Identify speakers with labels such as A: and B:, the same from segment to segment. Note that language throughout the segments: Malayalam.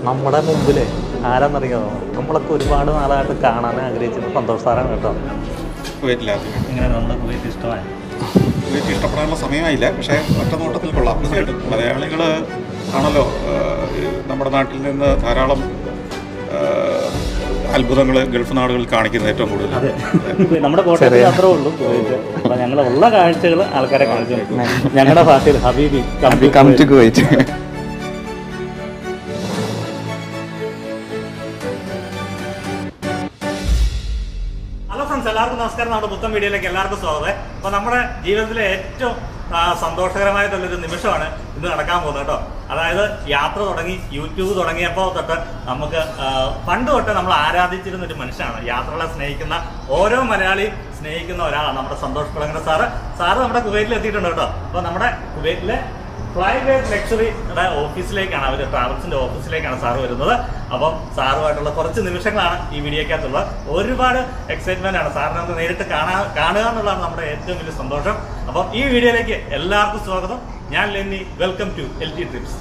A: നമ്മുടെ മുമ്പിൽ ആരാന്നറിയാമോ? നമ്മളൊക്കെ ഒരുപാട് നാളായിട്ട് കാണാൻ ആഗ്രഹിച്ചത് സന്തോഷ് സാറാണ് കേട്ടോ. ഇങ്ങനെ നമ്മുടെ കുവൈറ്റ് ഇഷ്ടമായി.
B: കുവൈറ്റ് ഇഷ്ടപ്പെടാനുള്ള സമയമായില്ല, പക്ഷേ ഒറ്റ നോട്ടത്തിൽ കൊള്ളാം. മലയാളികൾ ആണല്ലോ നമ്മുടെ നാട്ടിൽ നിന്ന് ധാരാളം അത്ഭുതങ്ങൾ ഗൾഫ് നാടുകളിൽ കാണിക്കുന്നത് ഏറ്റവും കൂടുതൽ.
A: നമ്മുടെ കോട്ടയത്തിൽ അത്രേ ഉള്ളൂ കുവൈറ്റ്. അപ്പോൾ ഞങ്ങളുള്ള കാഴ്ചകൾ ആൾക്കാരെ കാണിച്ചു. ഞങ്ങളുടെ ഭാഷയിൽ ഹബീബി കം ടു കുവൈറ്റ്. എല്ലാവർക്കും നമസ്കാരം. നമ്മുടെ പുത്തൻ വീഡിയോയിലേക്ക് എല്ലാവർക്കും സ്വാഗതം. അപ്പോൾ നമ്മുടെ ജീവിതത്തിലെ ഏറ്റവും സന്തോഷകരമായിട്ടുള്ളൊരു നിമിഷമാണ് ഇന്ന് നടക്കാൻ പോകുന്നത് കേട്ടോ. അതായത് യാത്ര തുടങ്ങി, യൂട്യൂബ് തുടങ്ങിയപ്പോൾ തൊട്ട് നമുക്ക് പണ്ട് തൊട്ട് നമ്മൾ ആരാധിച്ചിരുന്ന ഒരു മനുഷ്യനാണ്. യാത്രകളെ സ്നേഹിക്കുന്ന ഓരോ മലയാളിയും സ്നേഹിക്കുന്ന ഒരാളാണ് നമ്മുടെ സന്തോഷ് കുളങ്ങര സാറ് നമ്മുടെ കുവൈറ്റിൽ എത്തിയിട്ടുണ്ട് കേട്ടോ. അപ്പോൾ നമ്മുടെ കുവൈറ്റിലെ ഫ്ലൈവേഡ് ലക്ഷറിയുടെ ഓഫീസിലേക്കാണ്, അവർ ട്രാവൽസിന്റെ ഓഫീസിലേക്കാണ് സാറ് വരുന്നത്. അപ്പം സാറുമായിട്ടുള്ള കുറച്ച് നിമിഷങ്ങളാണ് ഈ വീഡിയോക്കകത്തുള്ളത്. ഒരുപാട് എക്സൈറ്റ്മെന്റ് ആണ്. സാറിനെ നമുക്ക് നേരിട്ട് കാണുക എന്നുള്ളതാണ് നമ്മുടെ ഏറ്റവും വലിയ സന്തോഷം. അപ്പം ഈ വീഡിയോയിലേക്ക് എല്ലാവർക്കും സ്വാഗതം. ഞാൻ Lenny. Welcome to LT trips.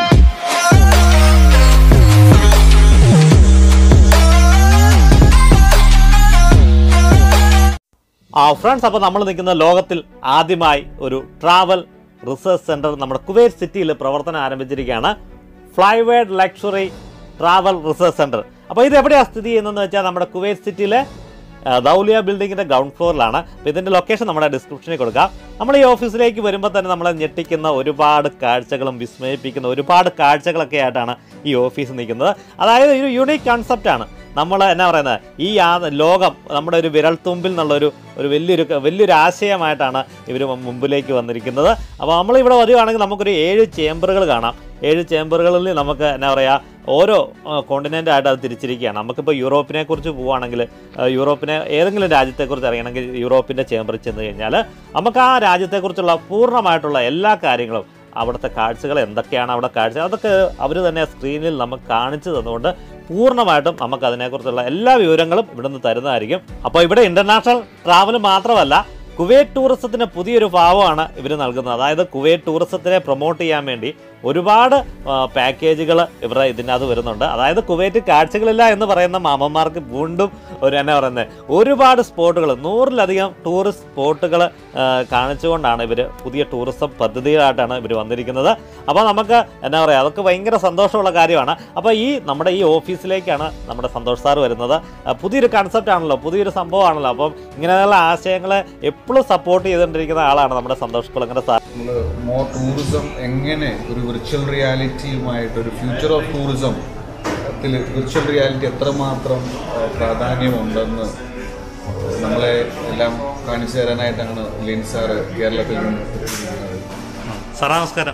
A: Friends, അപ്പോൾ നമ്മൾ നിൽക്കുന്ന ലോകത്തിൽ ആദ്യമായി ഒരു ട്രാവൽ റിസർച്ച് സെൻറ്റർ നമ്മുടെ കുവൈറ്റ് സിറ്റിയിൽ പ്രവർത്തനം ആരംഭിച്ചിരിക്കുകയാണ്. ഫ്ലൈവേഡ് ലക്ഷറി ട്രാവൽ റിസർച്ച് സെൻറ്റർ. അപ്പോൾ ഇത് എവിടെയാണ് സ്ഥിതി ചെയ്യുന്നതെന്ന് വെച്ചാൽ നമ്മുടെ കുവൈറ്റ് സിറ്റിയിലെ ദൗലിയ ബിൽഡിങ്ങിൻ്റെ ഗ്രൗണ്ട് ഫ്ലോറിലാണ്. അപ്പോൾ ഇതിൻ്റെ ലൊക്കേഷൻ നമ്മുടെ ഡിസ്ക്രിപ്ഷനിൽ കൊടുക്കാം. നമ്മൾ ഈ ഓഫീസിലേക്ക് വരുമ്പോൾ തന്നെ നമ്മളെ ഞെട്ടിക്കുന്ന ഒരുപാട് കാഴ്ചകളും വിസ്മയിപ്പിക്കുന്ന ഒരുപാട് കാഴ്ചകളൊക്കെ ആയിട്ടാണ് ഈ ഓഫീസ് നിൽക്കുന്നത്. അതായത് ഒരു യൂണീക്ക് കൺസെപ്റ്റാണ്. നമ്മൾ എന്നാ പറയുന്നത്, ഈ ലോകം നമ്മുടെ ഒരു വിരൽത്തുമ്പിൽ നിന്നുള്ളൊരു വലിയൊരു ആശയമായിട്ടാണ് ഇവർ മുമ്പിലേക്ക് വന്നിരിക്കുന്നത്. അപ്പോൾ നമ്മളിവിടെ വരികയാണെങ്കിൽ നമുക്കൊരു 7 ചേംബറുകൾ കാണാം. 7 ചേംബറുകളിൽ നമുക്ക് എന്നാ പറയുക, ഓരോ കോണ്ടിനെൻ്റായിട്ട് അത് തിരിച്ചിരിക്കുകയാണ്. നമുക്കിപ്പോൾ യൂറോപ്പിനെ കുറിച്ച് പോവുകയാണെങ്കിൽ, യൂറോപ്പിനെ ഏതെങ്കിലും രാജ്യത്തെക്കുറിച്ച് അറിയണമെങ്കിൽ യൂറോപ്പിൻ്റെ ചേംബറിൽ ചെന്ന് കഴിഞ്ഞാൽ നമുക്ക് ആ രാജ്യത്തെക്കുറിച്ചുള്ള പൂർണ്ണമായിട്ടുള്ള എല്ലാ കാര്യങ്ങളും, അവിടുത്തെ കാഴ്ചകൾ എന്തൊക്കെയാണ്, അവിടെ കാഴ്ച അതൊക്കെ അവർ തന്നെ സ്ക്രീനിൽ നമുക്ക് കാണിച്ചു തന്നുകൊണ്ട് പൂർണ്ണമായിട്ടും നമുക്ക് അതിനെക്കുറിച്ചുള്ള എല്ലാ വിവരങ്ങളും ഇവിടുന്ന് തരുന്നതായിരിക്കും. അപ്പോൾ ഇവിടെ ഇൻ്റർനാഷണൽ ട്രാവൽ മാത്രമല്ല, കുവൈറ്റ് ടൂറിസത്തിന് പുതിയൊരു ഭാവമാണ് ഇവർ നൽകുന്നത്. അതായത് കുവൈറ്റ് ടൂറിസത്തിനെ പ്രൊമോട്ട് ചെയ്യാൻ വേണ്ടി ഒരുപാട് പാക്കേജുകൾ ഇവരുടെ ഇതിനകത്ത് വരുന്നുണ്ട്. അതായത് കുവൈറ്റ് കാഴ്ചകളില്ല എന്ന് പറയുന്ന മാമന്മാർക്ക് വീണ്ടും എന്നാ പറയുന്നത്, ഒരുപാട് സ്പോട്ടുകൾ, 100-ലധികം ടൂറിസ്റ്റ് സ്പോട്ടുകൾ കാണിച്ചുകൊണ്ടാണ് ഇവർ പുതിയ ടൂറിസം പദ്ധതികളായിട്ടാണ് ഇവർ വന്നിരിക്കുന്നത്. അപ്പോൾ നമുക്ക് എന്നാ പറയുക, അതൊക്കെ ഭയങ്കര സന്തോഷമുള്ള കാര്യമാണ്. അപ്പോൾ നമ്മുടെ ഈ ഓഫീസിലേക്കാണ് നമ്മുടെ സന്തോഷ് സാർ വരുന്നത്. പുതിയൊരു കൺസെപ്റ്റ് ആണല്ലോ, പുതിയൊരു സംഭവമാണല്ലോ. അപ്പം ഇങ്ങനെയുള്ള ആശയങ്ങളെ എപ്പോഴും സപ്പോർട്ട് ചെയ്തുകൊണ്ടിരിക്കുന്ന ആളാണ് നമ്മുടെ Santhosh Kulangara sir.
C: More tourism എങ്ങനെ ഒരു വിർച്വൽ റിയാലിറ്റിയുമായിട്ട്, ഒരു future of tourism virtual reality എത്രമാത്രം പ്രാധാന്യമുണ്ടെന്ന് നമ്മളെ എല്ലാം കാണിച്ചു തരാനായിട്ടാണ് ലെനി സാറ് കേരളത്തിൽ നിന്ന് എത്തിയിരിക്കുന്നത്.
A: സാർ നമസ്കാരം.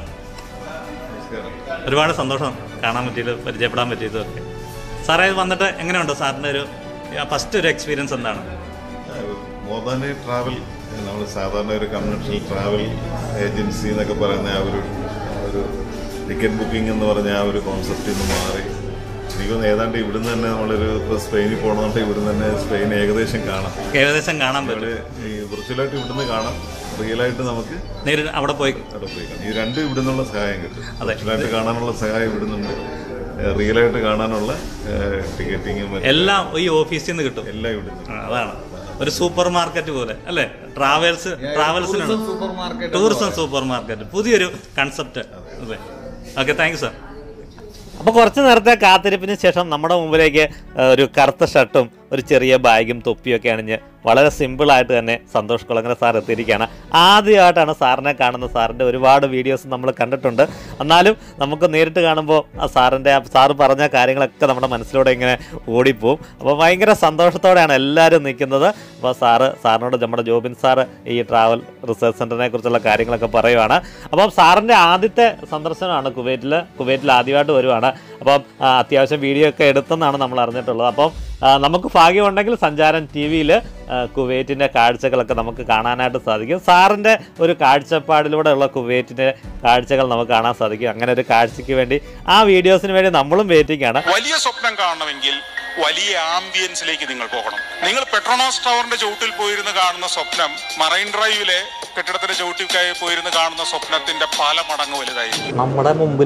A: ഒരുപാട് സന്തോഷം കാണാൻ പറ്റിയത്, പരിചയപ്പെടാൻ പറ്റിയതൊക്കെ. സാറേ, ഇത് വന്നിട്ട് എങ്ങനെയുണ്ട് സാറിൻ്റെ ഒരു ഫസ്റ്റ് ഒരു എക്സ്പീരിയൻസ് എന്താണ്?
D: മോർ ദാൻ എ ട്രാവൽ, നമ്മൾ സാധാരണ ഒരു കൺവെൻഷണൽ ട്രാവൽ ഏജൻസി എന്നൊക്കെ പറയുന്ന ആ ഒരു ടിക്കറ്റ് ബുക്കിംഗ് എന്ന് പറഞ്ഞ ആ ഒരു കോൺസെപ്റ്റിൽ നിന്ന് മാറി എനിക്കൊന്ന് ഏതാണ്ട് ഇവിടുന്ന് തന്നെ നമ്മളൊരു ഇപ്പോൾ സ്പെയിനിൽ പോകണമെന്നുണ്ടെങ്കിൽ ഇവിടുന്ന് തന്നെ സ്പെയിൻ ഏകദേശം കാണാൻ പറ്റും. ഈ വിർച്വലായിട്ട് ഇവിടുന്ന് കാണാം, റിയലായിട്ട് നമുക്ക്
A: നേരിട്ട് അവിടെ പോയി
D: കാണാം. ഈ രണ്ടും ഇവിടുന്നുള്ള സഹായം കിട്ടും. വിർച്വലായിട്ട് കാണാനുള്ള സഹായം ഇവിടുന്നുണ്ട്, റിയലായിട്ട് കാണാനുള്ള ടിക്കറ്റിങ്ങും
A: എല്ലാം ഈ ഓഫീസിൽ നിന്ന് കിട്ടും.
D: എല്ലാം ഇവിടുന്ന്.
A: അതാണ് ഒരു സൂപ്പർ മാർക്കറ്റ് പോലെ അല്ലേ? ട്രാവൽസിനാണ് ടൂറിസം സൂപ്പർ മാർക്കറ്റ്, പുതിയൊരു കൺസെപ്റ്റ്. അതെ, ഓക്കെ, താങ്ക് യു സാർ. അപ്പോൾ കുറച്ച് നേരത്തെ കാത്തിരിപ്പിന് ശേഷം നമ്മുടെ മുമ്പിലേക്ക് ഒരു കറുത്ത ഷർട്ടും ഒരു ചെറിയ ബാഗും തൊപ്പിയൊക്കെ അണിഞ്ഞ് വളരെ സിമ്പിളായിട്ട് തന്നെ സന്തോഷ് കുളങ്ങര സാർ എത്തിയിരിക്കുകയാണ്. ആദ്യമായിട്ടാണ് സാറിനെ കാണുന്നത്. സാറിൻ്റെ ഒരുപാട് വീഡിയോസ് നമ്മൾ കണ്ടിട്ടുണ്ട്. എന്നാലും നമുക്ക് നേരിട്ട് കാണുമ്പോൾ സാറ് പറഞ്ഞ കാര്യങ്ങളൊക്കെ നമ്മുടെ മനസ്സിലൂടെ ഇങ്ങനെ ഓടിപ്പോവും. അപ്പോൾ ഭയങ്കര സന്തോഷത്തോടെയാണ് എല്ലാവരും നിൽക്കുന്നത്. അപ്പോൾ സാറിനോട് നമ്മുടെ ജോബിൻ സാറ് ഈ ട്രാവൽ റിസർച്ച് സെൻറ്ററിനെ കുറിച്ചുള്ള കാര്യങ്ങളൊക്കെ പറയുവാണ്. അപ്പം സാറിൻ്റെ ആദ്യത്തെ സന്ദർശനമാണ് കുവൈറ്റിൽ ആദ്യമായിട്ട് വരുവാണ്. അപ്പം അത്യാവശ്യം വീഡിയോ ഒക്കെ എടുത്തെന്നാണ് നമ്മൾ അറിഞ്ഞിട്ടുള്ളത്. അപ്പം നമുക്ക് ഭാഗ്യമുണ്ടെങ്കിൽ സഞ്ചാരം TV-യിൽ കുവൈറ്റിൻ്റെ കാഴ്ചകളൊക്കെ നമുക്ക് കാണാനായിട്ട് സാധിക്കും. സാറിൻ്റെ ഒരു കാഴ്ചപ്പാടിലൂടെയുള്ള കുവൈറ്റിൻ്റെ കാഴ്ചകൾ നമുക്ക് കാണാൻ സാധിക്കും. അങ്ങനെ ഒരു കാഴ്ചയ്ക്ക് വേണ്ടി, ആ വീഡിയോസിന് വേണ്ടി നമ്മളും വെയിറ്റിംഗാണ്.
B: വലിയ സ്വപ്നം കാണണമെങ്കിൽ വലിയ ആംബിയൻസിലേക്ക് നിങ്ങൾ പോകണം. നിങ്ങൾ പെട്രോണോസ് ടവറിന്റെ ചുവട്ടിൽ പോയിരുന്ന് കാണുന്ന സ്വപ്നം മറൈൻ ഡ്രൈവിലെ കെട്ടിടത്തിന്റെ ചുവട്ടിൽ പോയിരുന്ന് കാണുന്ന സ്വപ്നത്തിന്റെ പല മടങ്ങ് വലുതായി.
A: നമ്മുടെ മുമ്പിൽ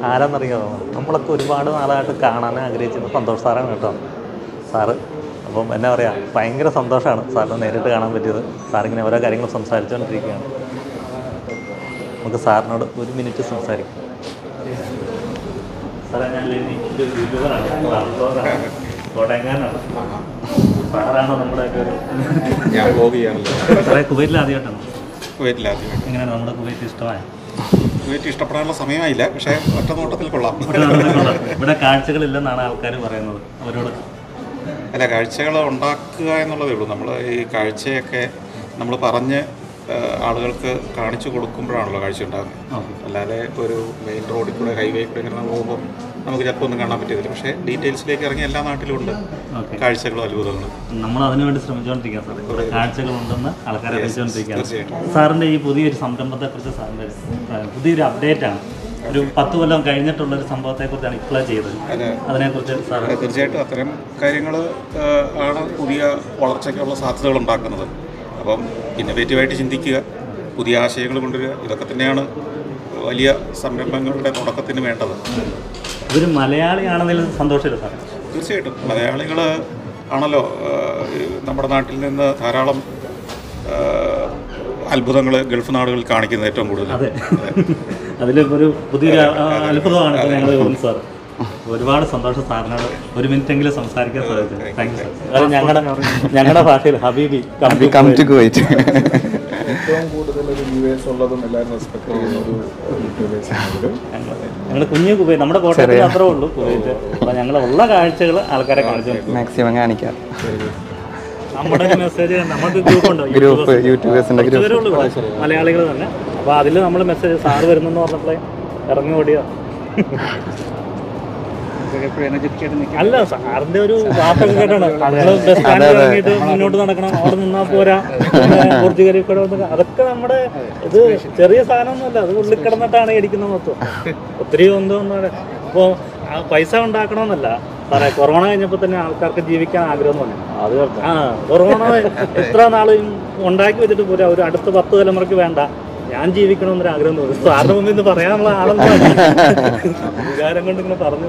A: ആരാന്നറിയാമോ? നമ്മളൊക്കെ ഒരുപാട് നാളായിട്ട് കാണാൻ ആഗ്രഹിച്ചിരുന്ന സന്തോഷ് സാറാണ് കേട്ടോ. സാറ് അപ്പം എന്നാ പറയുക, ഭയങ്കര സന്തോഷമാണ് സാറിനെ നേരിട്ട് കാണാൻ പറ്റിയത്. സാറിങ്ങനെ ഓരോ കാര്യങ്ങൾ സംസാരിച്ചുകൊണ്ടിരിക്കുകയാണ്. നമുക്ക് സാറിനോട് ഒരു മിനിറ്റ് സംസാരിക്കാം. സാറേ, ഞാൻ യൂട്യൂബറാണ്, കോട്ടയംകാരനാണ്. സാറാണോ നമ്മുടെയൊക്കെ ഒരു
B: ഞാൻ വ്ലോഗ് ചെയ്യാറില്ല.
A: സാറേ, കുവൈറ്റിൽ ആദ്യമായിട്ടാണ്?
B: കുവൈറ്റിലാദ്യമായിട്ട്.
A: എങ്ങനെയാണ് നമ്മുടെ കുവൈറ്റ് ഇഷ്ടമായ?
B: കുവൈറ്റ് ഇഷ്ടപ്പെടാനുള്ള സമയമായില്ല, പക്ഷേ ഒറ്റ നോട്ടത്തിൽ കൊള്ളാം.
A: ഇവിടെ കാഴ്ചകളില്ലെന്നാണ് ആൾക്കാർ പറയുന്നത്. അവരോട്
B: അല്ല, കാഴ്ചകൾ ഉണ്ടാക്കുക എന്നുള്ളതേ ഉള്ളൂ. നമ്മൾ ഈ കാഴ്ചയൊക്കെ നമ്മൾ പറഞ്ഞ് ആളുകൾക്ക് കാണിച്ചു കൊടുക്കുമ്പോഴാണല്ലോ കാഴ്ച ഉണ്ടാകുന്നത്. അല്ലാതെ ഒരു മെയിൻ റോഡിൽ കൂടെ ഹൈവേ കൂടെ ഇങ്ങനെ പോകുമ്പോൾ നമുക്ക് ചിലപ്പോൾ ഒന്നും കാണാൻ പറ്റിയതില്ല. പക്ഷേ ഡീറ്റെയിൽസിലേക്ക് ഇറങ്ങി എല്ലാ നാട്ടിലും ഉണ്ട് കാഴ്ചകളും അത്ഭുതങ്ങളും.
A: നമ്മൾ അതിനുവേണ്ടി ശ്രമിച്ചുകൊണ്ടിരിക്കുക സാറേ. ഇവിടെ കാഴ്ചകളുണ്ടെന്ന് ആൾക്കാരെ അറിയിച്ചുകൊണ്ടിരിക്കുകയാണ്. സാറിൻ്റെ ഈ പുതിയൊരു സംരംഭത്തെക്കുറിച്ച് സാറിൻ്റെ പുതിയൊരു അപ്ഡേറ്റാണ്. ഒരു 10 കൊല്ലം കഴിഞ്ഞിട്ടുള്ളൊരു സംഭവത്തെക്കുറിച്ചാണ് ഇപ്പോഴേ ചെയ്തത്. അതിനെക്കുറിച്ച് സാർ?
B: തീർച്ചയായിട്ടും അത്തരം കാര്യങ്ങൾ ആണ് പുതിയ വളർച്ചയ്ക്കുള്ള സാധ്യതകൾ ഉണ്ടാക്കുന്നത്. അപ്പം ഇന്നോവേറ്റീവായിട്ട് ചിന്തിക്കുക, പുതിയ ആശയങ്ങൾ കൊണ്ടുവരിക, ഇതൊക്കെ തന്നെയാണ് വലിയ സംരംഭങ്ങളുടെ തുടക്കത്തിന് വേണ്ടത്.
A: ഇതൊരു മലയാളിയാണെന്നതിൽ സന്തോഷമില്ല സാർ?
B: തീർച്ചയായിട്ടും മലയാളികൾ ആണല്ലോ നമ്മുടെ നാട്ടിൽ നിന്ന് ധാരാളം അത്ഭുതങ്ങൾ ഗൾഫ് നാടുകളിൽ കാണിക്കുന്നത് ഏറ്റവും കൂടുതൽ.
A: അതെ, അതിലൊരു പുതിയൊരു അത്ഭുതമാണ് ഞങ്ങൾ സാർ. ഒരുപാട് സന്തോഷം സാറിനോട് ഒരു മിനിറ്റെങ്കിലും സംസാരിക്കാൻ സാധിച്ചു. Thank you sir. ഞങ്ങളുടെ ഭാഷയിൽ ഹബീബി കം ടു കുവൈറ്റ്.
C: ഏറ്റവും കൂടുതൽ ഒരു വ്യൂവേഴ്സ് ഉള്ളതും എല്ലാവരും റെസ്പെക്ട് ചെയ്യുന്ന ഒരു
A: ഞങ്ങൾ കുഞ്ഞു കുവൈറ്റ്, നമ്മുടെ കോട്ടയത്തിൽ അത്രേ ഉള്ളൂ കുവൈറ്റ്. അപ്പോൾ ഞങ്ങളുള്ള കാഴ്ചകൾ ആൾക്കാരെ കാണിച്ചു
E: മാക്സിമം കാണിക്കാം.
A: നമ്മുടെ ഒരു മെസ്സേജ്, നമുക്ക് ഗ്രൂപ്പുണ്ട്, യൂട്യൂബേഴ്സിൻ്റെ മലയാളികൾ തന്നെ. അപ്പോൾ അതിൽ നമ്മൾ മെസ്സേജ് സാറ് വരുന്നെന്ന് പറഞ്ഞപ്പോഴേ ഇറങ്ങി ഓടിയോ. അല്ല, സാറിന്റെ ഒരു വാക്കൊക്കെ കേട്ടാണ് ബസ് സ്റ്റാൻഡിൽ ഇറങ്ങിയിട്ട് മുന്നോട്ട് നടക്കണം, അവിടെ നിന്നാൽ പോരാ, പോർച്ചുഗലിൽ അതൊക്കെ നമ്മുടെ ഇത് ചെറിയ സാധനമൊന്നുമല്ല. അത് ഉള്ളിൽ കിടന്നിട്ടാണ് ഇടിക്കുന്നത് മൊത്തം. ഒത്തിരി ഒന്നും ഇപ്പോൾ പൈസ ഉണ്ടാക്കണമെന്നല്ല സാറേ. കൊറോണ കഴിഞ്ഞപ്പോൾ തന്നെ ആൾക്കാർക്ക് ജീവിക്കാൻ ആഗ്രഹം തോന്നി. കൊറോണ എത്ര നാളും ഉണ്ടാക്കി വെച്ചിട്ട് പോരാ, ഒരു അടുത്ത 10 തലമുറയ്ക്ക് വേണ്ട, ഞാൻ ജീവിക്കണമെന്നൊരു ആഗ്രഹം തോന്നി. സാറിന് മുമ്പിൽ നിന്ന് പറയാനുള്ള ആളെന്ന് വികാരം കൊണ്ട് ഇങ്ങനെ പറഞ്ഞു.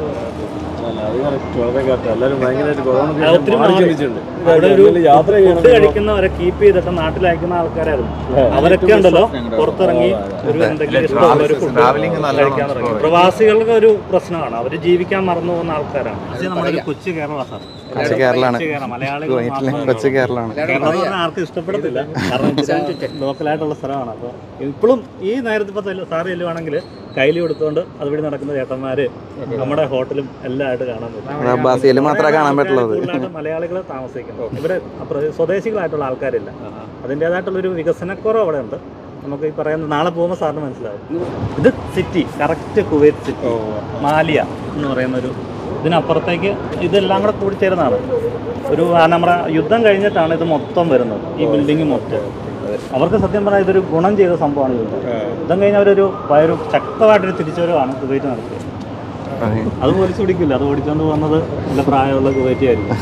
A: ഫുഡ് കഴിക്കുന്നവരെ കീപ്പ് ചെയ്തിട്ട് നാട്ടിലയക്കുന്ന ആൾക്കാരായിരുന്നു. അവരൊക്കെ ഉണ്ടല്ലോ പുറത്തിറങ്ങി ഒരു എന്തെങ്കിലും ഇഷ്ടമുള്ള ഒരു ഫുഡ് കഴിക്കാൻ തുടങ്ങി. പ്രവാസികൾക്ക് ഒരു പ്രശ്നമാണ്, അവർ ജീവിക്കാൻ മറന്നു പോകുന്ന ആൾക്കാരാണ്. നമ്മുടെ ഒരു കൊച്ചു കേരളമാണ് സാർ. മലയാളികൾ ആർക്കും ഇഷ്ടപ്പെടത്തില്ല, കാരണം ലോക്കലായിട്ടുള്ള സ്ഥലമാണ്. അപ്പോൾ ഇപ്പോഴും ഈ നേരത്തെ ഇപ്പോൾ സാറ് ചെല്ലുവാണെങ്കിൽ കയ്യിൽ കൊടുത്തുകൊണ്ട് അതുവഴി നടക്കുന്ന ചേട്ടന്മാര് നമ്മുടെ ഹോട്ടലും എല്ലാം ആയിട്ട് കാണാൻ പറ്റും. മലയാളികൾ താമസിക്കുന്നു ഇവിടെ, സ്വദേശികളായിട്ടുള്ള ആൾക്കാരില്ല. അതിൻ്റെതായിട്ടുള്ളൊരു വികസനക്കുറവ് അവിടെ ഉണ്ട്. നമുക്ക് ഈ പറയുന്ന നാളെ പോകുമ്പോൾ സാറിന് മനസ്സിലാവും. ഇത് സിറ്റി, കറക്റ്റ് കുവൈറ്റ് സിറ്റി, മാലിയ എന്ന് പറയുന്നൊരു ഇതിനപ്പുറത്തേക്ക് ഇതെല്ലാം കൂടെ കൂടിച്ചേരുന്നതാണ്. ഒരു നമ്മുടെ യുദ്ധം കഴിഞ്ഞിട്ടാണ് ഇത് മൊത്തം വരുന്നത്, ഈ ബിൽഡിങ് മൊത്തം. അവർക്ക് സത്യം പറഞ്ഞാൽ ഇതൊരു ഗുണം ചെയ്ത സംഭവമാണ്. യുദ്ധം കഴിഞ്ഞ അവരൊരു ശക്തമായിട്ടൊരു തിരിച്ചുവരവാണ് കുവൈറ്റ് നടത്തിയത്. അത് പോലീസ് പിടിക്കില്ല, അത് ഓടിച്ചുകൊണ്ട് പോകുന്നത് നല്ല പ്രായമുള്ള കുവൈറ്റ് ആയിരിക്കും.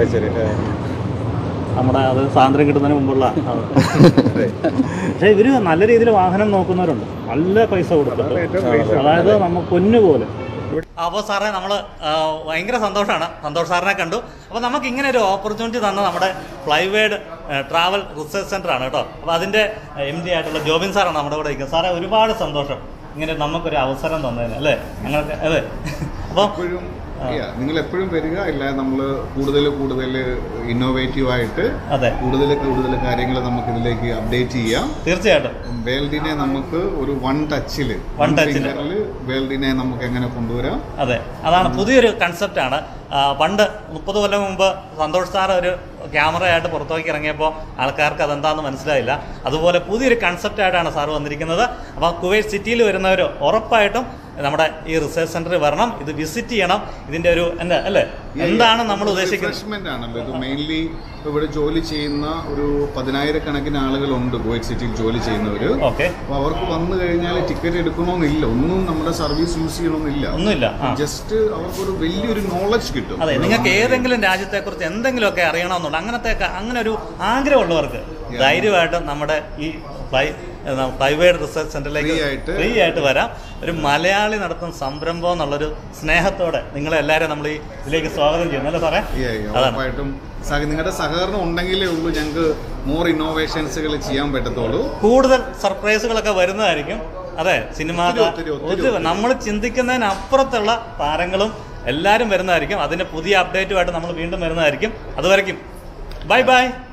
A: നമ്മുടെ അത് സ്വാതന്ത്ര്യം കിട്ടുന്നതിന് മുമ്പുള്ള. പക്ഷേ ഇവർ നല്ല രീതിയിൽ വാഹനം നോക്കുന്നവരുണ്ട്, നല്ല പൈസ കൊടുത്തിട്ട്, അതായത് നമ്മൾ പൊന്നുപോലെ. അപ്പോൾ സാറേ, നമ്മൾ ഭയങ്കര സന്തോഷമാണ് സന്തോഷ് സാറിനെ കണ്ടു. അപ്പോൾ നമുക്ക് ഇങ്ങനെ ഒരു ഓപ്പർച്യൂണിറ്റി തന്ന നമ്മുടെ ഫ്ലൈവേഡ് ട്രാവൽ റിസർച്ച് സെൻ്ററാണ് കേട്ടോ. അപ്പോൾ അതിൻ്റെ MD ആയിട്ടുള്ള ജോബിൻ സാറാണ് നമ്മുടെ കൂടെ ഇരിക്കുന്നത്. സാറേ, ഒരുപാട് സന്തോഷം ഇങ്ങനെ നമുക്കൊരു അവസരം തന്നതിന്, അല്ലേ? ഞങ്ങൾക്ക് അതെ. അപ്പോൾ
C: നിങ്ങൾ എപ്പോഴും വരിക, ഇല്ല നമ്മൾ കൂടുതൽ ഇന്നോവേറ്റീവായിട്ട് കൂടുതൽ കാര്യങ്ങൾ നമുക്ക് ഇതിലേക്ക് അപ്ഡേറ്റ് ചെയ്യാം.
A: തീർച്ചയായിട്ടും
C: വേൾഡിനെ നമുക്ക് ഒരു വൺ ടച്ചില് വേൾഡിനെ നമുക്ക് എങ്ങനെ കൊണ്ടുവരാം.
A: അതെ, അതാണ് പുതിയൊരു കൺസെപ്റ്റാണ്. പണ്ട് 30 കൊല്ലം മുമ്പ് സന്തോഷ് സാർ ഒരു ക്യാമറയായിട്ട് പുറത്തേക്ക് ഇറങ്ങിയപ്പോൾ ആൾക്കാർക്ക് അതെന്താണെന്ന് മനസ്സിലായില്ല. അതുപോലെ പുതിയൊരു കൺസെപ്റ്റായിട്ടാണ് സാർ വന്നിരിക്കുന്നത്. അപ്പോൾ കുവൈറ്റ് സിറ്റിയിൽ വരുന്നവർ ഉറപ്പായിട്ടും നമ്മുടെ ഈ റിസർച്ച് സെന്ററിൽ വരണം, ഇത് വിസിറ്റ് ചെയ്യണം. ഇതിന്റെ ഒരു എന്താണ് നമ്മൾ ഉദ്ദേശിക്കുന്നത്
C: ആണല്ലോ ഇത്. മെയിൻലി ഇവിടെ ജോലി ചെയ്യുന്ന ഒരു 10,000-കണക്കിന് ആളുകളുണ്ട് കുവൈറ്റ് സിറ്റിയിൽ ജോലി ചെയ്യുന്നവര്. അപ്പോൾ അവർക്ക് വന്നു കഴിഞ്ഞാൽ ടിക്കറ്റ് എടുക്കണമെന്നില്ല, ഒന്നും നമ്മുടെ സർവീസ് യൂസ് ചെയ്യണമെന്നില്ല,
A: ഒന്നുമില്ല. ജസ്റ്റ്
C: അവർക്കൊരു വലിയൊരു നോളജ് കിട്ടും.
A: അതെ, നിങ്ങൾക്ക് ഏതെങ്കിലും രാജ്യത്തെക്കുറിച്ച് എന്തെങ്കിലുമൊക്കെ അറിയണമെന്നുണ്ട്, അങ്ങനെ ഒരു ആഗ്രഹമുള്ളവർക്ക് ധൈര്യമായിട്ട് നമ്മുടെ ഈ ഫ്ലൈവേഡ് റിസർച്ച് സെന്ററിലേക്ക് ഫ്രീ ആയിട്ട് വരാം. ഒരു മലയാളി നടത്തുന്ന സംരംഭം എന്നുള്ളൊരു സ്നേഹത്തോടെ നിങ്ങളെ എല്ലാവരും നമ്മൾ ഇതിലേക്ക് സ്വാഗതം ചെയ്യുന്നു അല്ലേ സാറേ?
C: ഉറപ്പായിട്ടും നിങ്ങളുടെ സഹകരണം ഉണ്ടെങ്കിലേ ഉള്ളൂ ഞങ്ങൾക്ക് മോർ ഇന്നോവേഷൻസുകൾ ചെയ്യാൻ പറ്റത്തുള്ളൂ.
A: കൂടുതൽ സർപ്രൈസുകളൊക്കെ വരുന്നതായിരിക്കും. അതെ, സിനിമ നമ്മൾ ചിന്തിക്കുന്നതിനപ്പുറത്തുള്ള താരങ്ങളും എല്ലാവരും വരുന്നതായിരിക്കും. അതിന്റെ പുതിയ അപ്ഡേറ്റുമായിട്ട് നമ്മൾ വീണ്ടും വരുന്നതായിരിക്കും. അതുവരെയ്ക്കും ബൈ ബൈ.